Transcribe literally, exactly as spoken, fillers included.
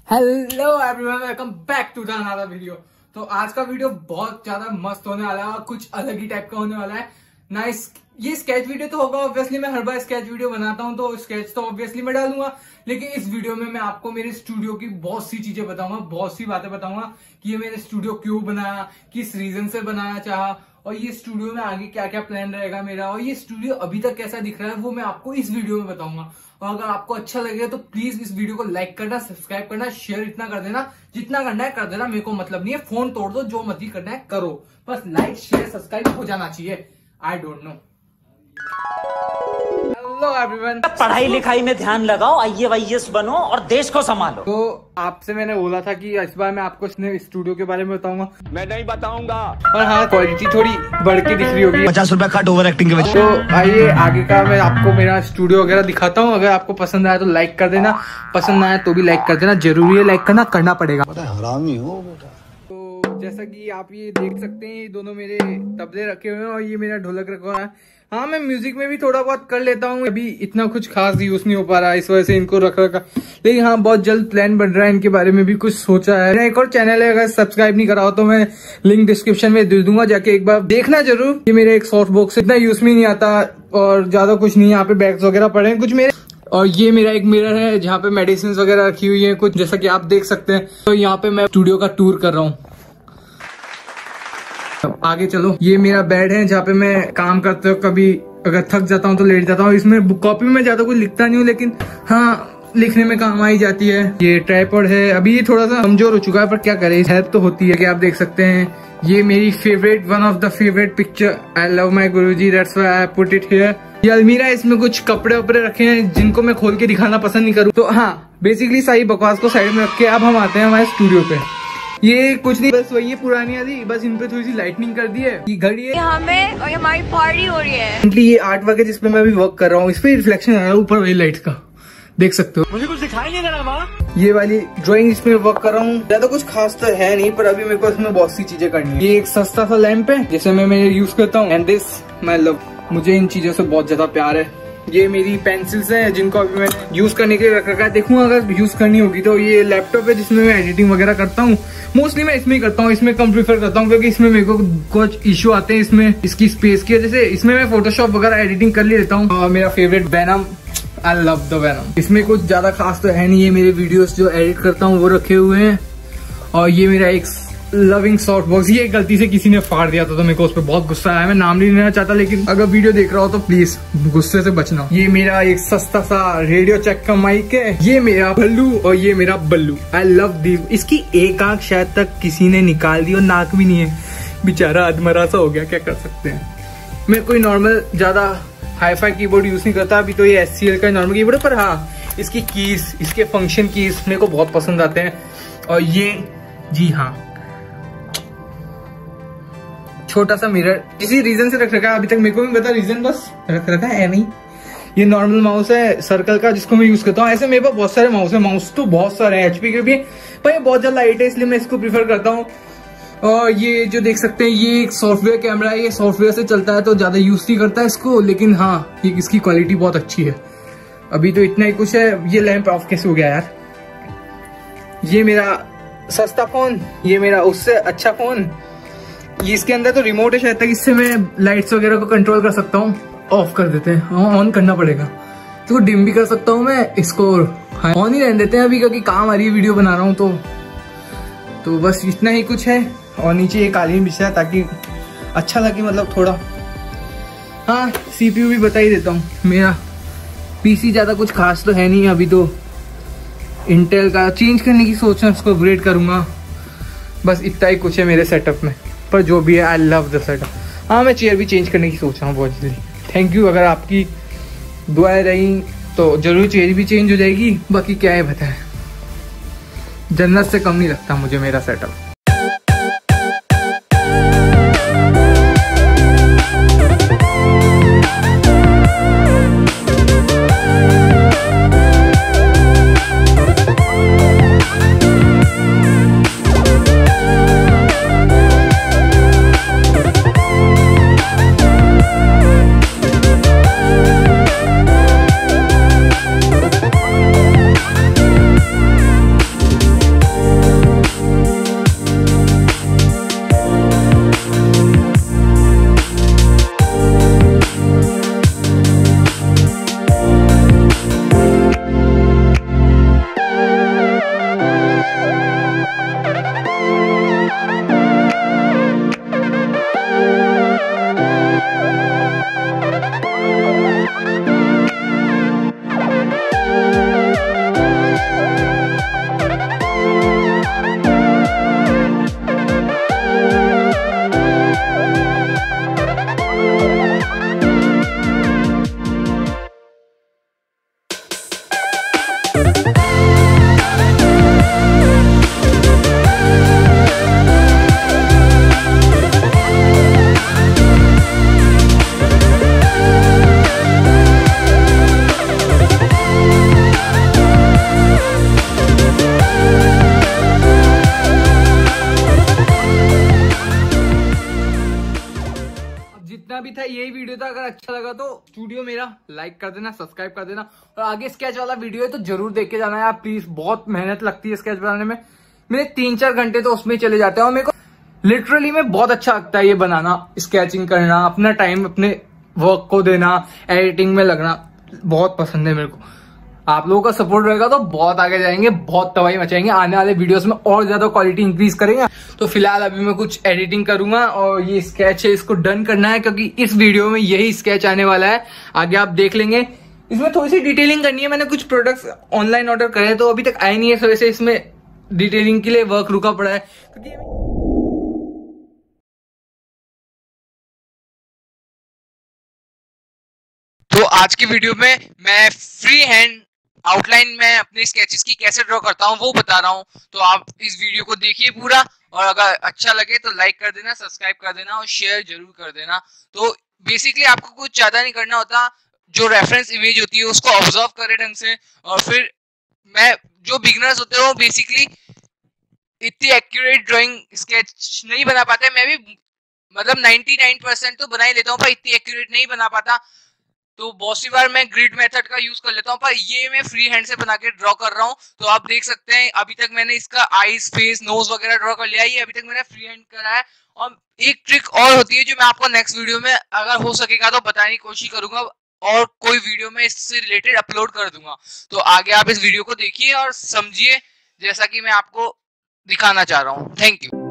Hello everyone, welcome back to the another video. तो आज का वीडियो बहुत ज्यादा मस्त होने वाला है और कुछ अलग ही टाइप का होने वाला है। नाइस, ये स्केच वीडियो तो होगा। ऑब्वियसली मैं हर बार स्केच वीडियो बनाता हूँ तो स्केच तो ऑब्वियसली मैं डालूंगा, लेकिन इस वीडियो में मैं आपको मेरे स्टूडियो की बहुत सी चीजें बताऊंगा, बहुत सी बातें बताऊंगा कि ये मेरे स्टूडियो क्यों बनाया, किस रीजन से बनाना चाहा, और ये स्टूडियो में आगे क्या क्या प्लान रहेगा मेरा, और ये स्टूडियो अभी तक कैसा दिख रहा है वो मैं आपको इस वीडियो में बताऊंगा। और अगर आपको अच्छा लगे तो प्लीज इस वीडियो को लाइक करना, सब्सक्राइब करना, शेयर इतना कर देना, जितना करना है कर देना, मेरे को मतलब नहीं है। फोन तोड़ दो, जो मर्जी करना है करो, बस लाइक शेयर सब्सक्राइब हो जाना चाहिए। I don't know. Hello everyone, पढ़ाई लिखाई में ध्यान लगाओ, आई ए वाई एस बनो और देश को संभालो। तो आपसे मैंने बोला था कि इस बार मैं आपको स्टूडियो के बारे में बताऊंगा। मैं नहीं बताऊंगा। और हाँ, क्वालिटी थोड़ी बढ़ के दिख रही होगी, पचास रुपया कट ओवर एक्टिंग के वजह। तो आइए आगे का मैं आपको मेरा स्टूडियो वगैरह दिखाता हूँ। अगर आपको पसंद आया तो लाइक कर देना, पसंद ना आया तो भी लाइक कर देना। जरूरी है, लाइक करना करना पड़ेगा। हरामी हो बेटा। तो जैसा कि आप ये देख सकते हैं, ये दोनों मेरे तबले रखे हुए हैं और ये मेरा ढोलक रखा हुआ है। हाँ, मैं म्यूजिक में भी थोड़ा बहुत कर लेता हूँ, अभी इतना कुछ खास यूज नहीं हो पा रहा है, इस वजह से इनको रख रखा। लेकिन हाँ, बहुत जल्द प्लान बन रहा है, इनके बारे में भी कुछ सोचा है। मेरा एक और चैनल है, अगर सब्सक्राइब नहीं करा हो तो मैं लिंक डिस्क्रिप्शन में दे दूंगा, जाके एक बार देखना जरूर। ये मेरे एक सॉफ्ट बॉक्स, इतना यूज में नहीं आता और ज्यादा कुछ नहीं। यहाँ पे बैग्स वगैरह पड़े हैं कुछ मेरे, और ये मेरा एक मिरर है जहाँ पे मेडिसिन वगैरह रखी हुई है कुछ, जैसा कि आप देख सकते हैं। तो यहाँ पे मैं स्टूडियो का टूर कर रहा हूँ। आगे चलो, ये मेरा बेड है जहाँ पे मैं काम करते हो, कभी अगर थक जाता हूँ तो लेट जाता हूँ। इसमें कॉपी में ज्यादा कुछ लिखता नहीं हूँ, लेकिन हाँ लिखने में काम आई जाती है। ये ट्राइपॉड है, अभी ये थोड़ा सा कमजोर हो चुका है पर क्या करें, हेल्प तो होती है। कि आप देख सकते हैं, ये मेरी favourite, one of the favourite picture, I love my Guruji, that's why I put it here. ये अलमीरा है, इसमें कुछ कपड़े वपड़े रखे हैं जिनको मैं खोल के दिखाना पसंद नहीं करूँ। तो हाँ, बेसिकली सारी बकवास को साइड में रख के अब हम आते हैं हमारे स्टूडियो पे। ये कुछ नहीं, बस वही पुरानी आदि, बस इन पे थोड़ी सी लाइटनिंग कर दी है। ये घड़ी है हमें और हमारी पार्टी हो रही है। ये आर्ट वर्क है जिसपे मैं अभी वर्क कर रहा हूँ। इस पे रिफ्लेक्शन आ रहा है ऊपर वही लाइट का, देख सकते हो। मुझे कुछ दिखाई नहीं दे रहा वहाँ। ये वाली ड्राइंग इसमें वर्क कर रहा हूँ। ज्यादा कुछ खास तो है नहीं, पर अभी मेरे को इसमें बहुत सी चीजें करनी है। ये एक सस्ता सा लैंप है जिसे मैं मेरे यूज करता हूँ, एंड दिस माय लव। मुझे इन चीजों से बहुत ज्यादा प्यार है। ये मेरी पेंसिल्स हैं जिनको अभी मैंने यूज करने के लिए रख रखा है। देखूंगा अगर यूज करनी होगी तो। ये लैपटॉप है जिसमें मैं एडिटिंग वगैरह करता हूँ। मोस्टली मैं इसमें ही करता हूँ, इसमें कम प्रीफर करता हूँ क्योंकि इसमें मेरे को कुछ इशू आते हैं इसमें, इसकी स्पेस की वजह से। इसमें मैं फोटोशॉप वगैरह एडिटिंग कर लेता हूँ। और मेरा favourite venom, I love the venom. इसमें कुछ ज्यादा खास तो है नहीं। ये मेरे वीडियोस जो एडिट करता हूँ वो रखे हुए हैं। और ये मेरा एक लविंग सॉफ्ट बॉक्स, ये गलती से किसी ने फाड़ दिया था तो मेरे को उस पर बहुत गुस्सा आया। मैं नाम नहीं लेना चाहता, लेकिन अगर वीडियो देख रहा हो तो प्लीज गुस्से से बचना। ये मेरा एक सस्ता सा रेडियो चेक का माइक है। ये मेरा भल्लू और ये मेरा बल्लू, आई लव दी। इसकी एक आंख शायद तक किसी ने निकाल दी और नाक भी नहीं है, बेचारा अधमरा सा हो गया, क्या कर सकते हैं। मैं कोई नॉर्मल ज्यादा हाई फाई कीबोर्ड यूज नहीं करता। अभी तो ये एस सी एल का नॉर्मल कीबोर्ड है, पर हाँ इसकी कीज, इसके फंक्शन कीज मेरे को बहुत पसंद आते हैं। और ये, जी हाँ, छोटा सा मिरर किसी रीजन से रख रखा है, अभी तक मेरे को भी पता रीजन, बस रख रखा है नहीं। ये नॉर्मल माउस है सर्कल का जिसको मैं यूज करता हूँ। ऐसे मेरे पास बहुत सारे माउस है, माउस तो बहुत सारे हैं एचपी के भी, पर ये बहुत ज्यादा लाइट है इसलिए मैं इसको प्रीफर करता हूँ। और ये जो देख सकते हैं, ये एक सॉफ्टवेयर कैमरा है, ये सॉफ्टवेयर से चलता है तो ज्यादा यूज नहीं करता है इसको, लेकिन हाँ ये इसकी क्वालिटी बहुत अच्छी है। अभी तो इतना ही कुछ है। ये लैंप ऑफ कैसे हो गया यार। ये मेरा सस्ता फोन, ये मेरा उससे अच्छा फोन। ये इसके अंदर तो रिमोट है शायद तक, इससे मैं लाइट्स वगैरह को कंट्रोल कर सकता हूँ। ऑफ कर देते हैं, ऑन करना पड़ेगा तो डिम भी कर सकता हूँ मैं इसको। ऑन ही रहने देते हैं अभी क्योंकि काम आ रही है, वीडियो बना रहा हूँ तो तो बस इतना ही कुछ है। और नीचे ये कालीन बिछा है ताकि अच्छा लगे, मतलब थोड़ा। हाँ, सीपीयू भी बता ही देता हूँ। मेरा पीसी ज्यादा कुछ खास तो है नहीं, अभी तो इंटेल का चेंज करने की सोच है, उसको अपग्रेड करूंगा। बस इतना ही कुछ है मेरे सेटअप में, पर जो भी है आई लव द सेटअप। हाँ, मैं चेयर भी चेंज करने की सोच रहा हूँ बहुत जल्दी। थैंक यू, अगर आपकी दुआएं रही तो जरूर चेयर भी चेंज हो जाएगी। बाकी क्या है बताएं, जन्नत से कम नहीं लगता मुझे मेरा सेटअप। था, यही वीडियो था। अगर अच्छा लगा तो स्टूडियो मेरा लाइक कर देना, सब्सक्राइब कर देना, और आगे स्केच वाला वीडियो है तो जरूर देख के जाना यार प्लीज। बहुत मेहनत लगती है स्केच बनाने में, मेरे तीन चार घंटे तो उसमें चले जाते हैं और मेरे को लिटरली में बहुत अच्छा लगता है ये बनाना, स्केचिंग करना, अपना टाइम अपने वर्क को देना, एडिटिंग में लगना बहुत पसंद है मेरे को। आप लोगों का सपोर्ट रहेगा तो बहुत आगे जाएंगे, बहुत तबाही मचाएंगे, आने वाले वीडियोस में और ज्यादा क्वालिटी इंक्रीज करेंगे। तो फिलहाल अभी मैं कुछ एडिटिंग करूंगा और ये स्केच है इसको डन करना है, क्योंकि इस वीडियो में यही स्केच आने वाला है, आगे आप देख लेंगे। इसमें थोड़ी सी डिटेलिंग करनी है, मैंने कुछ प्रोडक्ट्स ऑनलाइन ऑर्डर करे हैं तो अभी तक आए नहीं है, इस वजह से इसमें डिटेलिंग के लिए वर्क रुका पड़ा है। क्योंकि तो आज की वीडियो में मैं फ्री हैंड आउटलाइन में अपने स्केचेस की कैसे ड्रॉ करता हूँ वो बता रहा हूँ। तो आप इस वीडियो को देखिए पूरा, और अगर अच्छा लगे तो लाइक कर देना, सब्सक्राइब कर देना और शेयर जरूर कर देना। तो बेसिकली आपको कुछ ज्यादा नहीं करना होता, जो रेफरेंस इमेज होती है उसको ऑब्जर्व करे ढंग से, और फिर मैं जो बिगिनर्स होते हैं वो बेसिकली इतनी एक्यूरेट ड्राइंग स्केच नहीं बना पाते। मैं भी मतलब निन्यानवे परसेंट तो बना ही लेता हूँ, पर इतनी एक्यूरेट नहीं बना पाता। तो बहुत सी बार मैं ग्रिड मेथड का यूज कर लेता हूँ, पर ये मैं फ्री हैंड से बना के ड्रॉ कर रहा हूँ। तो आप देख सकते हैं अभी तक मैंने इसका आईज, फेस, नोज वगैरह ड्रॉ कर लिया है, ये अभी तक मैंने फ्री हैंड करा है। और एक ट्रिक और होती है जो मैं आपको नेक्स्ट वीडियो में अगर हो सकेगा तो बताने की कोशिश करूंगा, और कोई वीडियो में इससे रिलेटेड अपलोड कर दूंगा। तो आगे आप इस वीडियो को देखिए और समझिए जैसा कि मैं आपको दिखाना चाह रहा हूँ। Thank you.